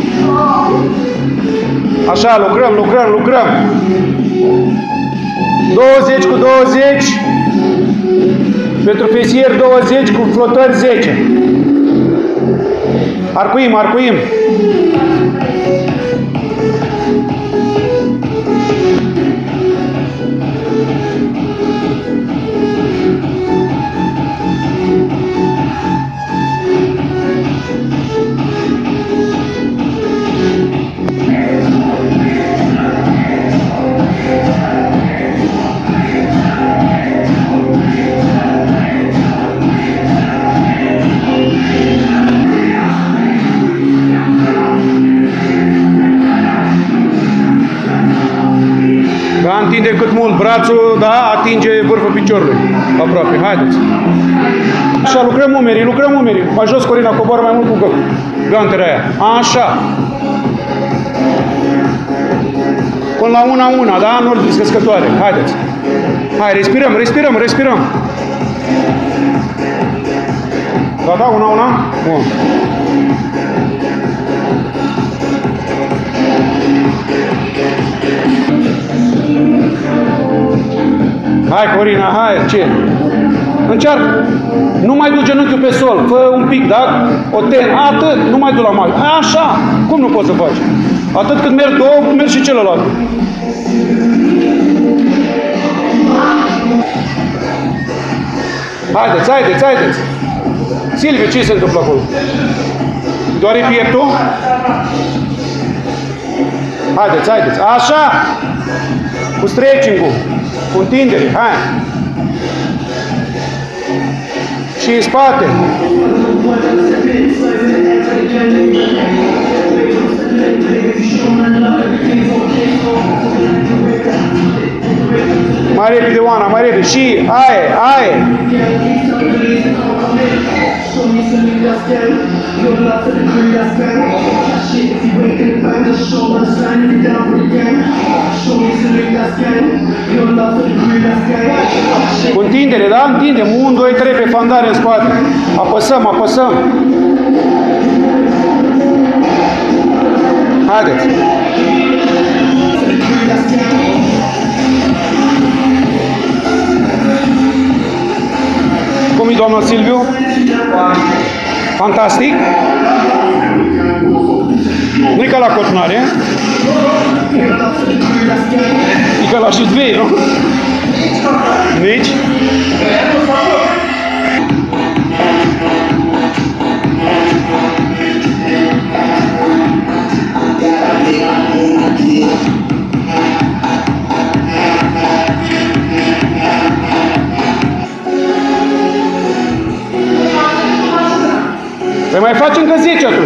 Așa, lucrăm. 20 cu 20. Pentru fesier 20 cu flotări 10. Arcuim. Întinde cât mult brațul, da, atinge vârful piciorului. Aproape, haideți. Așa, lucrăm umerii. Mai jos, Corina, coboară mai mult cu gantera aia. Așa. Până la una, da, în ordine scăscătoare. Haideți. Hai, respirăm. Gata, una. Bun. Hai, Corina, hai, ce? Încearcă. Nu mai du genunchiul pe sol. Fă un pic, da? Atât. Nu mai du la mare. Așa. Cum nu poți să faci? Atât cât merg două, merg și celălalt. Haideți. Silviu, ce se întâmplă acolo? Doare pieptul? Haideți. Așa. Cu stretching-ul. Cu întindere, hai! Și în spate! Mai repede, Oana, mai repede! Și aie! Cu întindere, da? Întindem. 1, 2, 3 pe fandare în spate. Apăsăm. Haideți. Cum e, doamna Silviu? Fantastic. Nu-i ca la cotnare. E ca la șitvei, nu? Nici? Păi mai faci încă 10 atunci.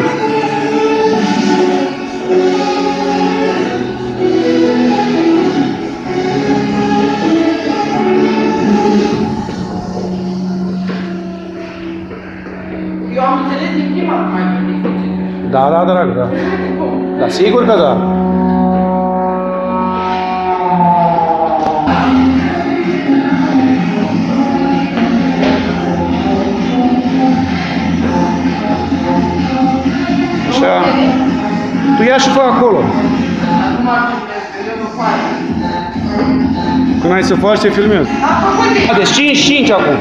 Eu am înțeles din prima mai bine. Da, dragă, da. Da, sigur că da. Așa. Tu ia și fă acolo. Acum ar fi, eu nu fac. Când ai să faci, te filmezi. Deci 5-5 acum.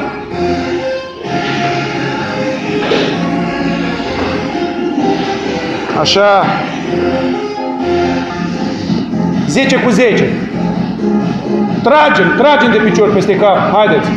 Așa. 10 cu 10. Tragem de picior peste cap. Haideți.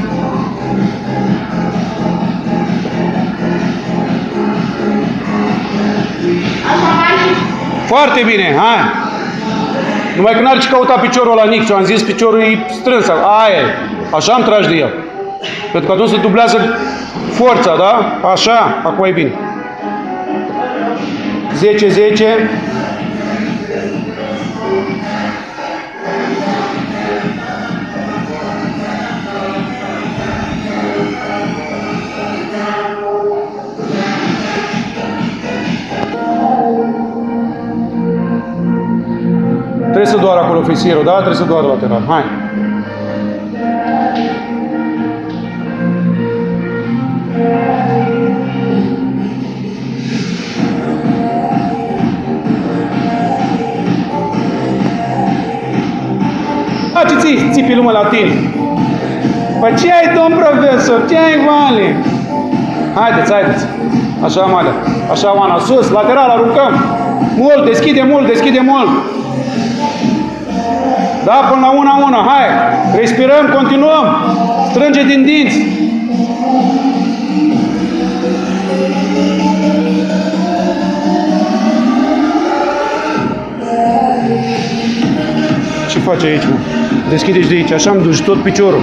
Foarte bine, hai. Numai că n-are ce căuta piciorul ăla Nix. Eu am zis piciorul e strâns. Aia e. Așa îmi tragi de el. Pentru că atunci se dublează forța, da? Așa, acum e bine. 10-10. Trebuie să doară acolo fesierul, da? Trebuie să doară lateral. Hai! țipi lumea la tine. Păi ce ai, domn profesor? Ce ai, Vale? Haideți, haideți. Așa, Amalia. Așa, Oana. Sus, lateral, aruncăm. Mult, deschide mult, deschide mult. Da, până la una. Hai. Respirăm, continuăm. Strânge din dinți. Ce faci aici, mă? Deschideți de aici. Așa îmi duci tot piciorul.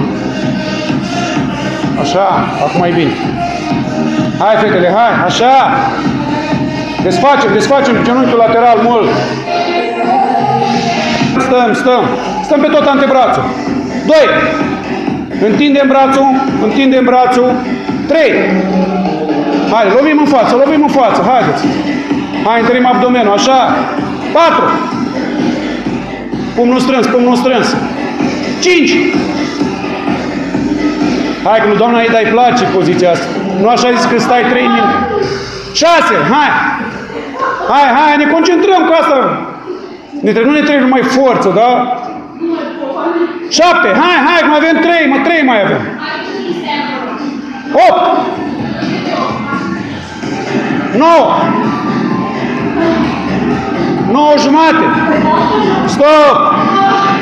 Așa, acum e bine. Hai, fetele, hai, așa. Desfacem genunchiul lateral mult. Stăm pe tot antebrațul. 2. Întindem brațul. 3. Hai, lovim în față, haideți. Hai, întărim abdomenul, așa. 4. Pumnul strâns. 5. Hai, că nu, doamna Ida, îi place poziția asta. Nu așa zis că stai 3 minute. 6. Hai, ne concentrăm cu asta. Nu ne trebuie numai forță, da? 7. Hai, că mai avem 3 mai avem. 8. 9. 9 jumate. Stop.